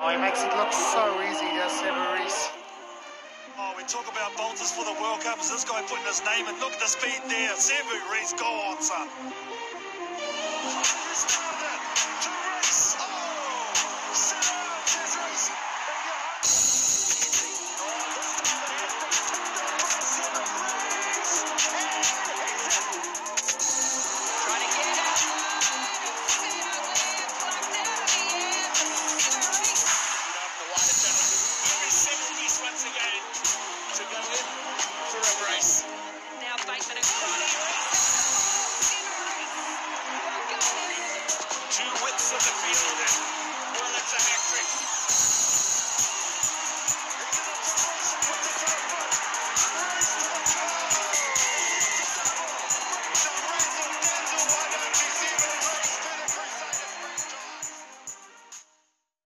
Oh, he makes it look so easy, does Sevu Reece. Oh, we talk about bolters for the World Cup. Is this guy putting his name in? Look at the speed there. Sevu Reece, go on, son.